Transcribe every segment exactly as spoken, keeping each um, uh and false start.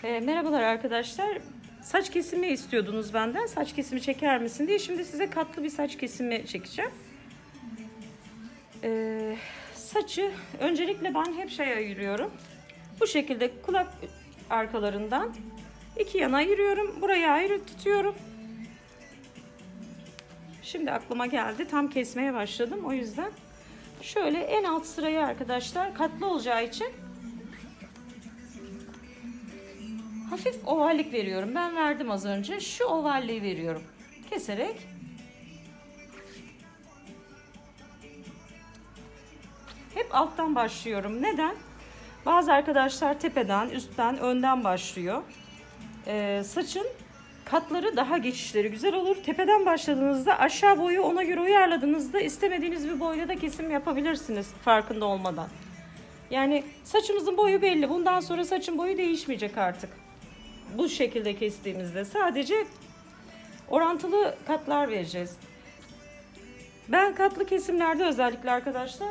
E, merhabalar arkadaşlar. Saç kesimi istiyordunuz benden. Saç kesimi çeker misin diye. Şimdi size katlı bir saç kesimi çekeceğim. E, saçı öncelikle ben hep şey ayırıyorum. Bu şekilde kulak arkalarından iki yana ayırıyorum. Burayı ayrı tutuyorum. Şimdi aklıma geldi. Tam kesmeye başladım. O yüzden şöyle en alt sırayı arkadaşlar katlı olacağı için hafif ovallik veriyorum. Ben verdim az önce. Şu ovalliği veriyorum. Keserek. Hep alttan başlıyorum. Neden? Bazı arkadaşlar tepeden, üstten, önden başlıyor. Ee, saçın katları daha geçişleri güzel olur. Tepeden başladığınızda aşağı boyu ona göre uyarladığınızda istemediğiniz bir boyda da kesim yapabilirsiniz farkında olmadan. Yani saçımızın boyu belli. Bundan sonra saçın boyu değişmeyecek artık. Bu şekilde kestiğimizde sadece orantılı katlar vereceğiz. Ben katlı kesimlerde özellikle arkadaşlar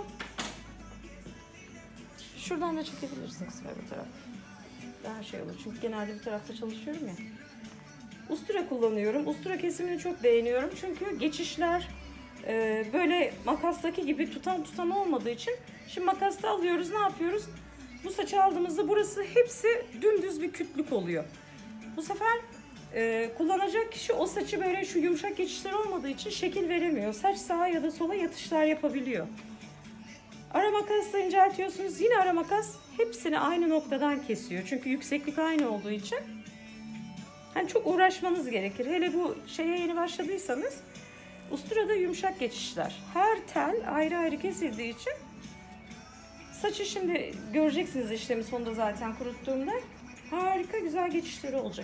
şuradan da çekebilirsiniz bu taraf. Daha şey olur çünkü genelde bir tarafta çalışıyorum ya. Ustura kullanıyorum. Ustura kesimini çok beğeniyorum çünkü geçişler e, böyle makastaki gibi tutan tutan olmadığı için şimdi makasta alıyoruz, ne yapıyoruz? Bu saçı aldığımızda burası hepsi dümdüz bir kütlük oluyor. Bu sefer e, kullanacak kişi o saçı böyle şu yumuşak geçişler olmadığı için şekil veremiyor. Saç sağa ya da sola yatışlar yapabiliyor. Ara makasla inceltiyorsunuz. Yine ara makas hepsini aynı noktadan kesiyor. Çünkü yükseklik aynı olduğu için hani çok uğraşmanız gerekir. Hele bu şeye yeni başladıysanız usturada yumuşak geçişler. Her tel ayrı ayrı kesildiği için saçı şimdi göreceksiniz işlemi sonunda zaten kuruttuğumda. Harika güzel geçişleri olacak.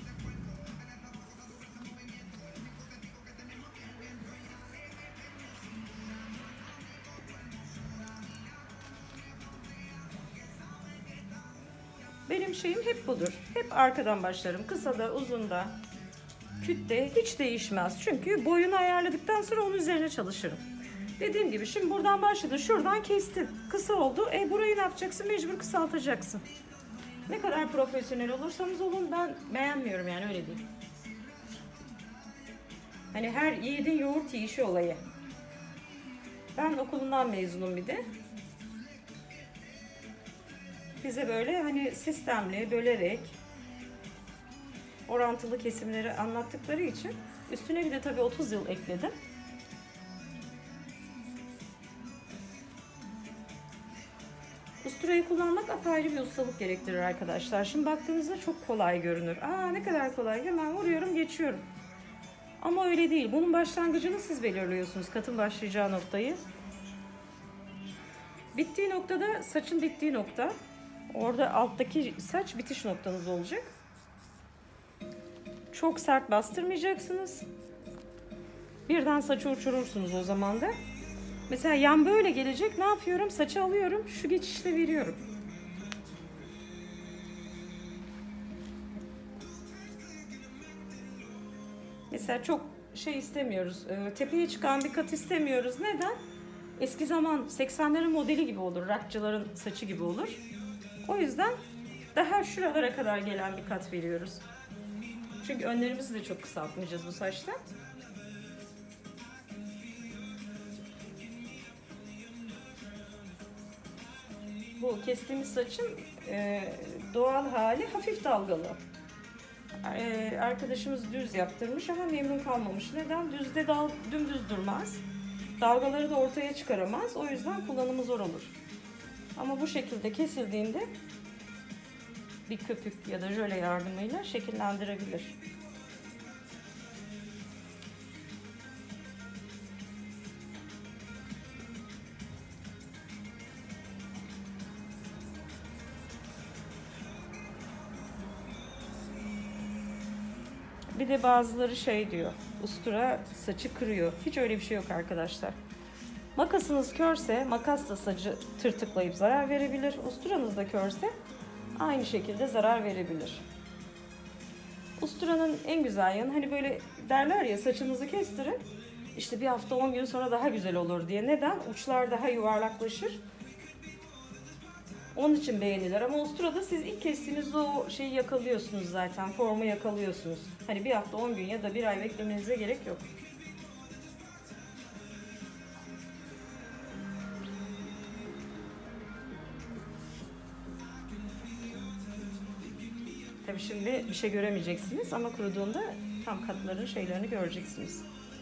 Benim şeyim hep budur. Hep arkadan başlarım. Kısa da uzun da kütle hiç değişmez. Çünkü boyunu ayarladıktan sonra onun üzerine çalışırım. Dediğim gibi şimdi buradan başladı. Şuradan kestin. Kısa oldu. E burayı ne yapacaksın? Mecbur kısaltacaksın. Ne kadar profesyonel olursanız olun ben beğenmiyorum yani öyle değil. Hani her yiğidin yoğurt yiyişi olayı. Ben okulundan mezunum bir de. Bize böyle hani sistemli, bölerek orantılı kesimleri anlattıkları için üstüne bir de tabii otuz yıl ekledim. Usturayı kullanmak apayrı bir ustalık gerektirir arkadaşlar. Şimdi baktığınızda çok kolay görünür. Aa ne kadar kolay, hemen vuruyorum geçiyorum. Ama öyle değil. Bunun başlangıcını siz belirliyorsunuz. Katın başlayacağı noktayı. Bittiği noktada saçın bittiği nokta. Orada alttaki saç bitiş noktanız olacak. Çok sert bastırmayacaksınız. Birden saçı uçurursunuz o zaman da. Mesela yan böyle gelecek. Ne yapıyorum? Saçı alıyorum. Şu geçişle veriyorum. Mesela çok şey istemiyoruz. Tepeye çıkan bir kat istemiyoruz. Neden? Eski zaman seksenlerin modeli gibi olur. Rockçıların saçı gibi olur. O yüzden daha şuralara kadar gelen bir kat veriyoruz. Çünkü önlerimizi de çok kısaltmayacağız bu saçta. Bu kestiğimiz saçın e, doğal hali hafif dalgalı. E, arkadaşımız düz yaptırmış ama memnun kalmamış. Neden? Düzde dal, dümdüz durmaz. Dalgaları da ortaya çıkaramaz. O yüzden kullanımı zor olur. Ama bu şekilde kesildiğinde bir köpük ya da jöle yardımıyla şekillendirebilir. Bir de bazıları şey diyor, ustura saçı kırıyor. Hiç öyle bir şey yok arkadaşlar. Makasınız körse makas da saçı tırtıklayıp zarar verebilir. Usturanız da körse aynı şekilde zarar verebilir. Usturanın en güzel yanı hani böyle derler ya saçınızı kestirin. İşte bir hafta on gün sonra daha güzel olur diye. Neden? Uçlar daha yuvarlaklaşır. Onun için beğenilir. Ama usturada siz ilk kestiğinizde o şeyi yakalıyorsunuz zaten. Formu yakalıyorsunuz. Hani bir hafta, on gün ya da bir ay beklemenize gerek yok. Tabii şimdi bir şey göremeyeceksiniz ama kuruduğunda tam katların şeylerini göreceksiniz.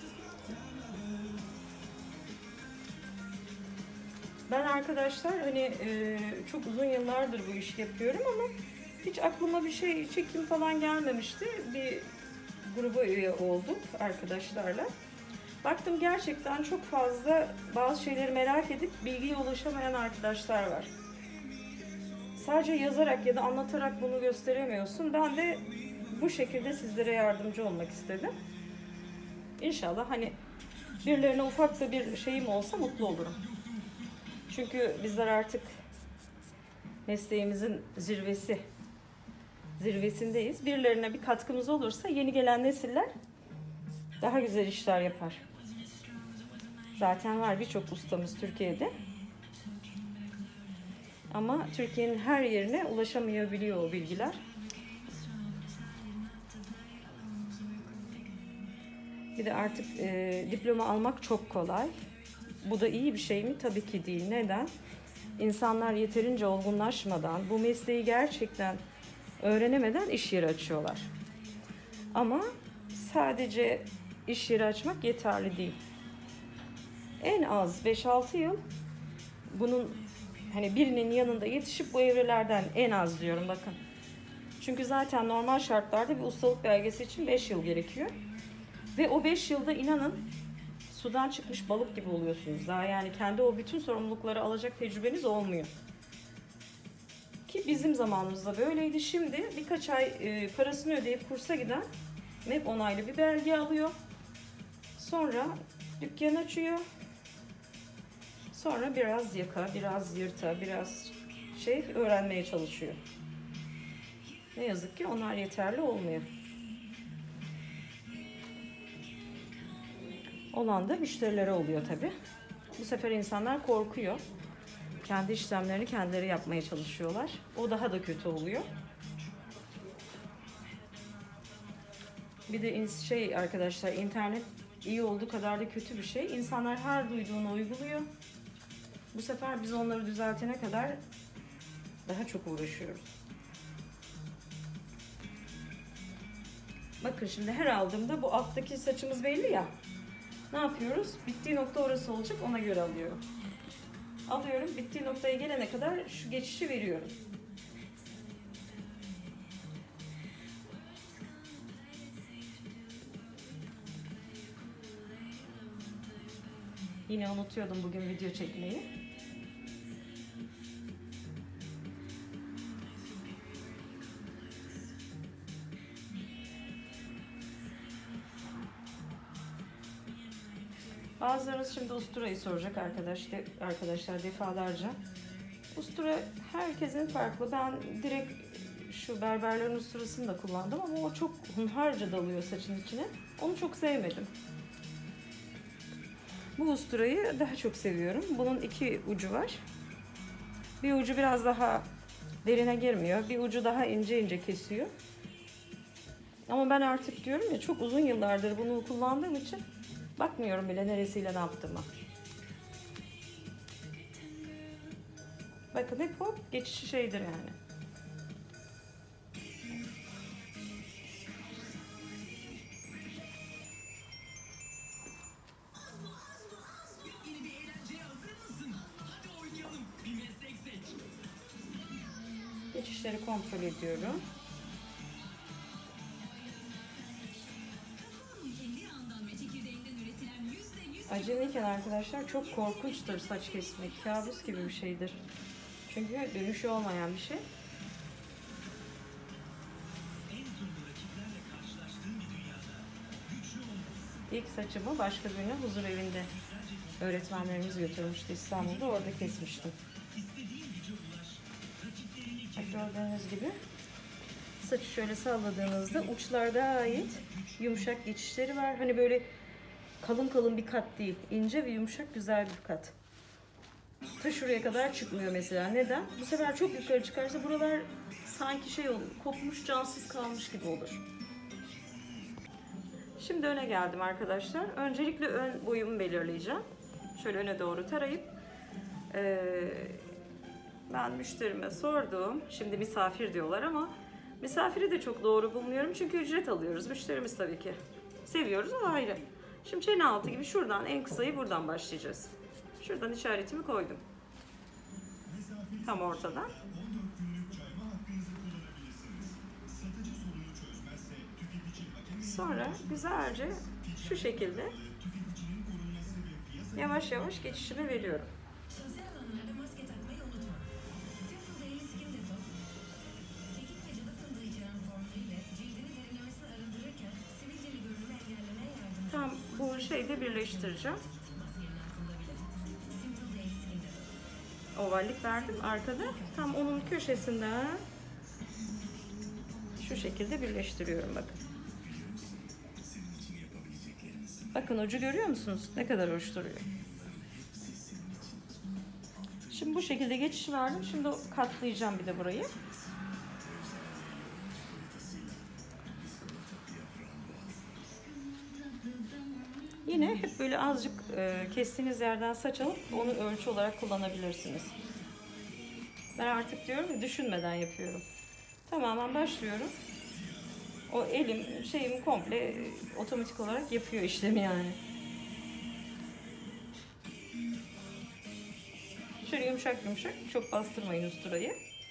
Ben arkadaşlar hani e, çok uzun yıllardır bu işi yapıyorum ama hiç aklıma bir şey, çekim falan gelmemişti. Bir gruba üye olduk arkadaşlarla. Baktım gerçekten çok fazla bazı şeyleri merak edip bilgiye ulaşamayan arkadaşlar var. Sadece yazarak ya da anlatarak bunu gösteremiyorsun. Ben de bu şekilde sizlere yardımcı olmak istedim. İnşallah hani birilerine ufak da bir şeyim olsa mutlu olurum. Çünkü bizler artık mesleğimizin zirvesi, zirvesindeyiz. Birilerine bir katkımız olursa yeni gelen nesiller daha güzel işler yapar. Zaten var birçok ustamız Türkiye'de. Ama Türkiye'nin her yerine ulaşamayabiliyor o bilgiler. Bir de artık e, diploma almak çok kolay. Bu da iyi bir şey mi? Tabii ki değil. Neden? İnsanlar yeterince olgunlaşmadan, bu mesleği gerçekten öğrenemeden iş yeri açıyorlar. Ama sadece iş yeri açmak yeterli değil. En az beş altı yıl bunun hani birinin yanında yetişip bu evrelerden en az diyorum bakın. Çünkü zaten normal şartlarda bir ustalık belgesi için beş yıl gerekiyor. Ve o beş yılda inanın sudan çıkmış balık gibi oluyorsunuz. Daha yani kendi o bütün sorumlulukları alacak tecrübeniz olmuyor. Ki bizim zamanımızda böyleydi. Şimdi birkaç ay e, parasını ödeyip kursa giden M E P onaylı bir belge alıyor. Sonra dükkan açıyor. Sonra biraz yaka, biraz yırta, biraz şey öğrenmeye çalışıyor. Ne yazık ki onlar yeterli olmuyor. Olan da müşterilere oluyor tabii. Bu sefer insanlar korkuyor. Kendi işlemlerini kendileri yapmaya çalışıyorlar. O daha da kötü oluyor. Bir de şey arkadaşlar, internet iyi olduğu kadar da kötü bir şey. İnsanlar her duyduğunu uyguluyor. Bu sefer biz onları düzeltene kadar daha çok uğraşıyoruz. Bakın şimdi her aldığımda bu alttaki saçımız belli ya. Ne yapıyoruz? Bittiği nokta orası olacak, ona göre alıyorum. Alıyorum, bittiği noktaya gelene kadar şu geçişi veriyorum. Yine unutuyordum bugün video çekmeyi. Bazılarınız şimdi usturayı soracak arkadaş, de, arkadaşlar defalarca. Ustura herkesin farklı. Ben direkt şu berberlerin usturasını da kullandım ama o çok hunharca dalıyor saçın içine. Onu çok sevmedim. Bu usturayı daha çok seviyorum. Bunun iki ucu var. Bir ucu biraz daha derine girmiyor. Bir ucu daha ince ince kesiyor. Ama ben artık diyorum ya, çok uzun yıllardır bunu kullandığım için bakmıyorum bile neresiyle ne yaptığıma. Bakın hep hop geçişi şeydir yani. Geçişleri kontrol ediyorum. Acemiyken arkadaşlar çok korkunçtur saç kesmek. Kabus gibi bir şeydir. Çünkü dönüşü olmayan bir şey. İlk saçımı başka birine huzur evinde öğretmenlerimiz götürmüştü İstanbul'da. Orada kesmiştim. Gördüğünüz gibi saçı şöyle salladığınızda uçlar gayet yumuşak geçişleri var. Hani böyle kalın kalın bir kat değil. İnce ve yumuşak güzel bir kat. ta şuraya kadar çıkmıyor mesela. Neden? Bu sefer çok yukarı çıkarsa buralar sanki şey olur, kopmuş, cansız kalmış gibi olur. Şimdi öne geldim arkadaşlar. Öncelikle ön boyumu belirleyeceğim. Şöyle öne doğru tarayıp ee, ben müşterime sordum. Şimdi misafir diyorlar ama misafiri de çok doğru bulmuyorum. Çünkü ücret alıyoruz. Müşterimiz tabii ki. Seviyoruz ama ayrı. Şimdi çene altı gibi şuradan en kısayı buradan başlayacağız. Şuradan işaretimi koydum. Tam ortadan. Sonra güzelce şu şekilde yavaş yavaş geçişimi veriyorum. Tam bu şeyde birleştireceğim. Ovallik verdim arkada. Tam onun köşesinden şu şekilde birleştiriyorum bakın. Bakın ucu görüyor musunuz? Ne kadar hoş duruyor. Şimdi bu şekilde geçiş verdim. Şimdi katlayacağım bir de burayı. Yine hep böyle azıcık e, kestiğiniz yerden saç alıp onu ölçü olarak kullanabilirsiniz. Ben artık diyorum ya, düşünmeden yapıyorum. Tamamen başlıyorum. O elim şeyim komple e, otomatik olarak yapıyor işlemi yani. Şöyle yumuşak yumuşak, çok bastırmayın usturayı.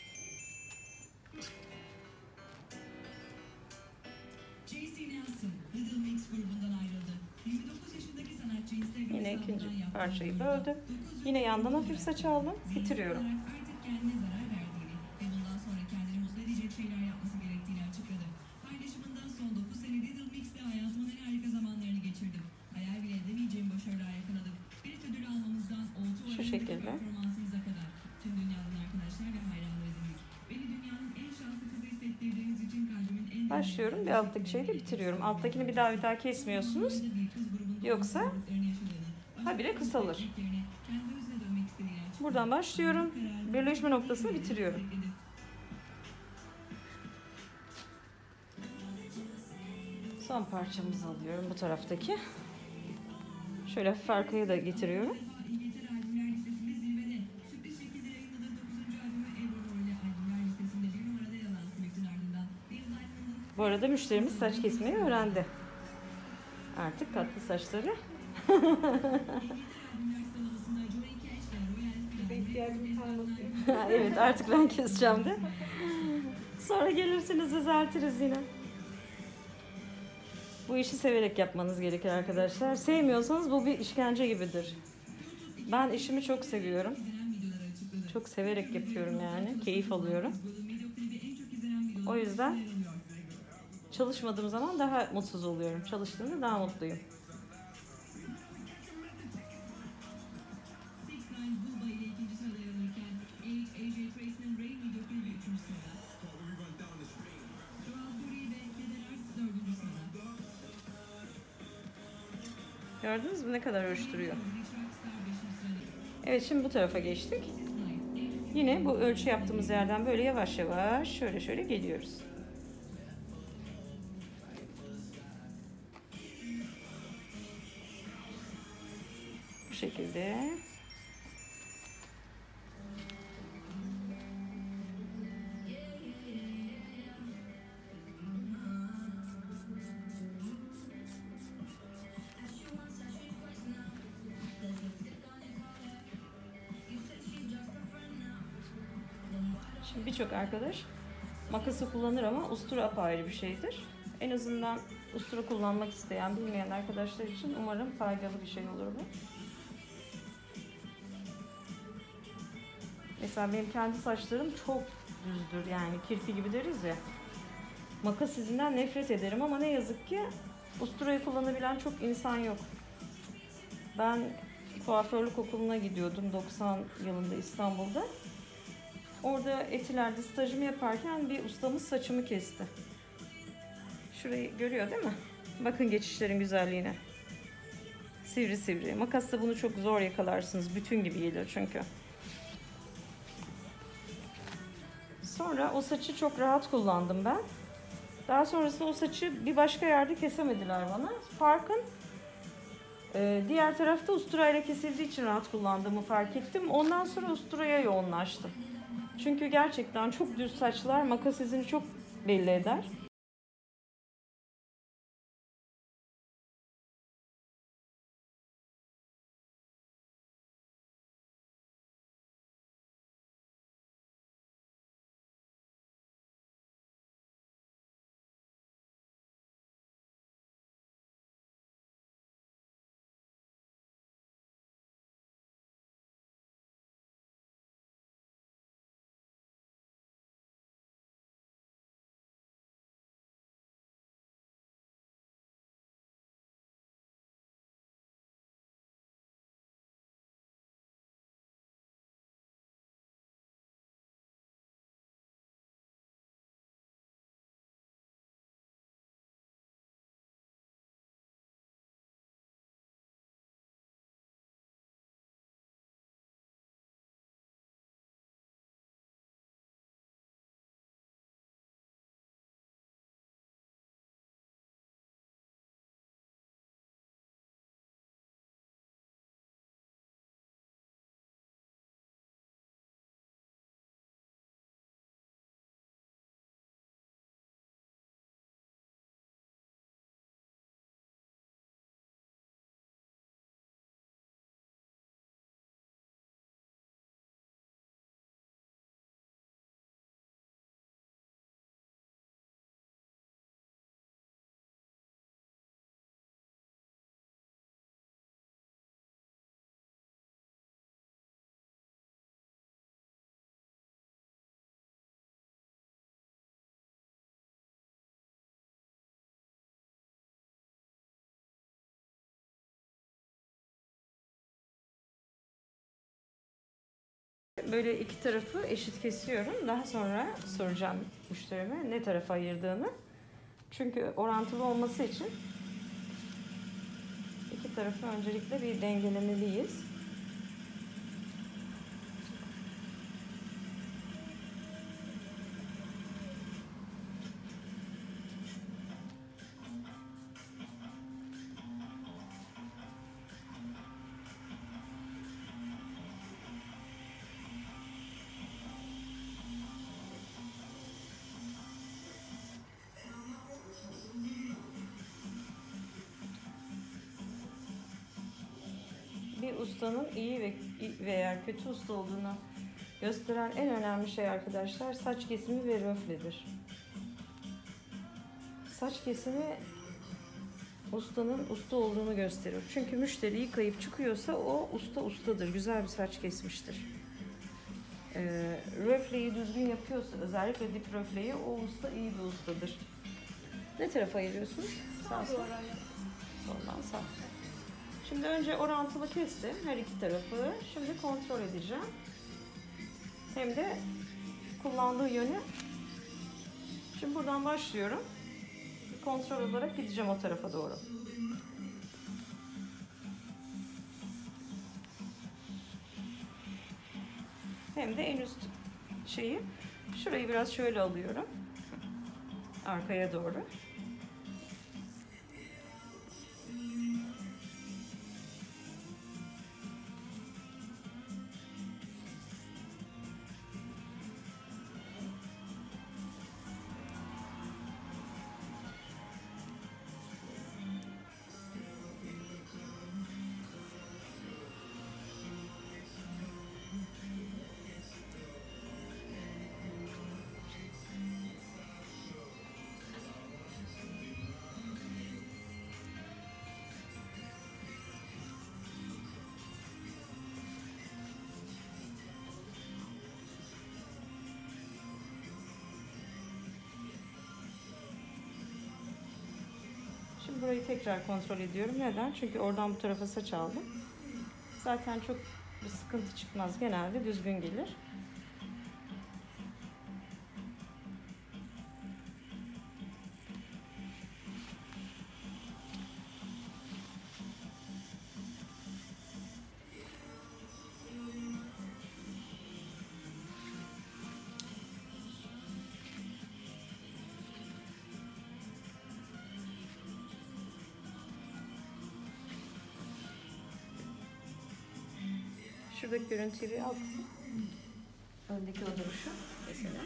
Yine ikinci parçayı böldüm. Yine yandan hafif saç aldım. Bitiriyorum. Şu şekilde. Başlıyorum. Bir alttaki şeyi de bitiriyorum. Alttakini bir daha bir daha kesmiyorsunuz. Yoksa habire kısalır. Buradan başlıyorum. Birleşme noktasını bitiriyorum. Son parçamızı alıyorum bu taraftaki. Şöyle hafif arkaya da getiriyorum. Bu arada müşterimiz saç kesmeyi öğrendi. Artık tatlı saçları. Evet, artık ben keseceğim de. Sonra gelirsiniz, düzeltiriz yine. Bu işi severek yapmanız gerekir arkadaşlar. Sevmiyorsanız bu bir işkence gibidir. Ben işimi çok seviyorum. Çok severek yapıyorum yani. Keyif alıyorum. O yüzden çalışmadığım zaman daha mutsuz oluyorum. Çalıştığımda daha mutluyum. Gördünüz mü ne kadar hoş duruyor. Evet, şimdi bu tarafa geçtik. Yine bu ölçü yaptığımız yerden böyle yavaş yavaş şöyle şöyle geliyoruz. Bu şekilde. Şimdi birçok arkadaş makası kullanır ama ustura apayrı bir şeydir. En azından ustura kullanmak isteyen, bilmeyen arkadaşlar için umarım faydalı bir şey olur bu. Mesela benim kendi saçlarım çok düzdür, yani kirpi gibi deriz ya. Makas izinden nefret ederim ama ne yazık ki usturayı kullanabilen çok insan yok. Ben kuaförlük okuluna gidiyordum doksan yılında İstanbul'da. Orada Etiler'de stajımı yaparken bir ustamız saçımı kesti. Şurayı görüyor değil mi? Bakın geçişlerin güzelliğine. Sivri sivri. Makasla bunu çok zor yakalarsınız. Bütün gibi gelir çünkü. Sonra o saçı çok rahat kullandım ben. Daha sonrasında o saçı bir başka yerde kesemediler bana. Farkın e, diğer tarafta usturayla kesildiği için rahat kullandığımı fark ettim. Ondan sonra usturaya yoğunlaştım. Çünkü gerçekten çok düz saçlar makas izini çok belli eder. Böyle iki tarafı eşit kesiyorum. Daha sonra soracağım müşterime ne tarafa ayırdığını. Çünkü orantılı olması için iki tarafı öncelikle bir dengelemeliyiz. Bir ustanın iyi ve veya kötü usta olduğunu gösteren en önemli şey arkadaşlar saç kesimi ve röfledir. Saç kesimi ustanın usta olduğunu gösterir. Çünkü müşteri yıkayıp çıkıyorsa o usta ustadır. Güzel bir saç kesmiştir. Ee, röfleyi düzgün yapıyorsa özellikle dip röfleyi o usta iyi bir ustadır. Ne tarafa ayırıyorsunuz? Sağ sol. Soldan sağ. Şimdi önce orantılı kestim her iki tarafı. Şimdi kontrol edeceğim. Hem de kullandığı yönü. Şimdi buradan başlıyorum. Kontrol olarak gideceğim o tarafa doğru. Hem de en üst şeyi. Şurayı biraz şöyle alıyorum. Arkaya doğru. Şimdi burayı tekrar kontrol ediyorum. Neden? Çünkü oradan bu tarafa saç aldım. Zaten çok bir sıkıntı çıkmaz. Genelde düzgün gelir. Şuradaki görüntüyü bir al. Öndeki o duruşu mesela.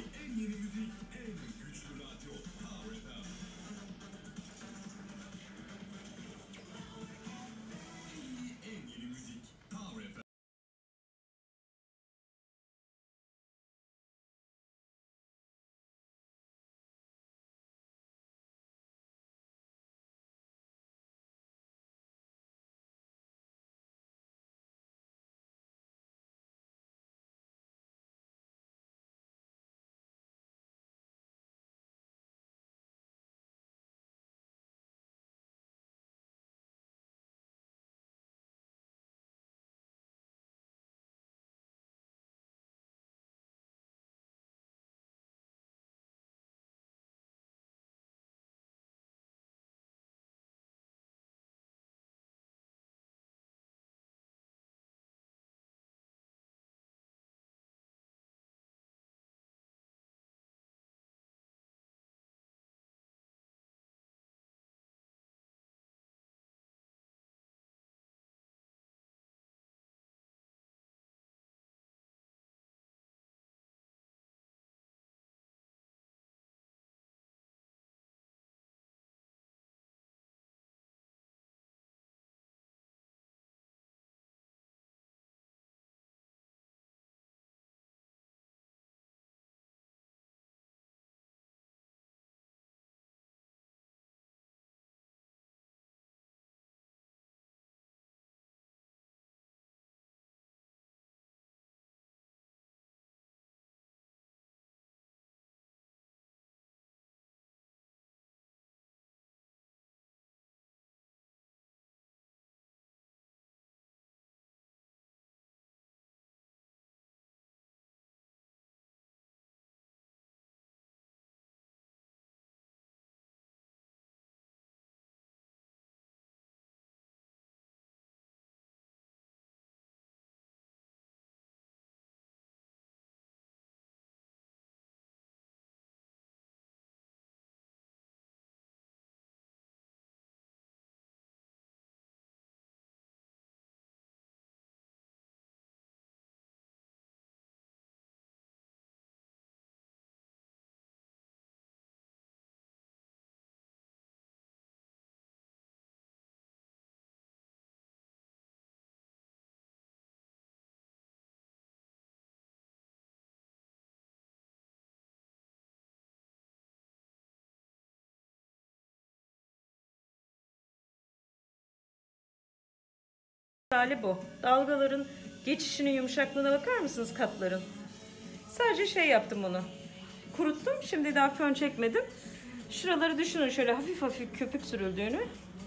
Hali bu. Dalgaların geçişinin yumuşaklığına bakar mısınız katların? Sadece şey yaptım bunu. Kuruttum. Şimdi daha fön çekmedim. Şuraları düşünün şöyle hafif hafif köpük sürüldüğünü.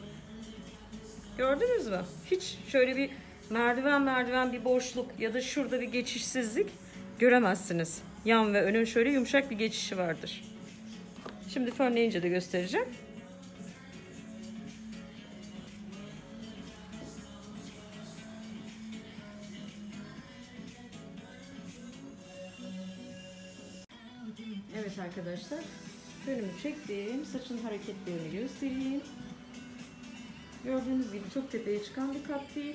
Gördünüz mü? Hiç şöyle bir merdiven merdiven bir boşluk ya da şurada bir geçişsizlik göremezsiniz. Yan ve önün şöyle yumuşak bir geçişi vardır. Şimdi fönleyince de göstereceğim. Evet arkadaşlar, fönümü çektim. Saçın hareketlerini göstereyim. Gördüğünüz gibi çok tepeye çıkan bir kat değil.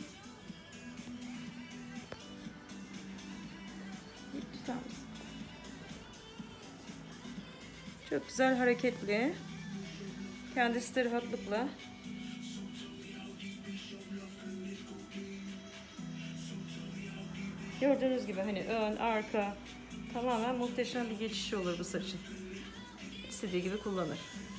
Çok güzel hareketli. Kendisi de rahatlıkla. Gördüğünüz gibi hani ön, arka tamamen muhteşem bir geçişi olur bu saçın. İstediği gibi kullanır.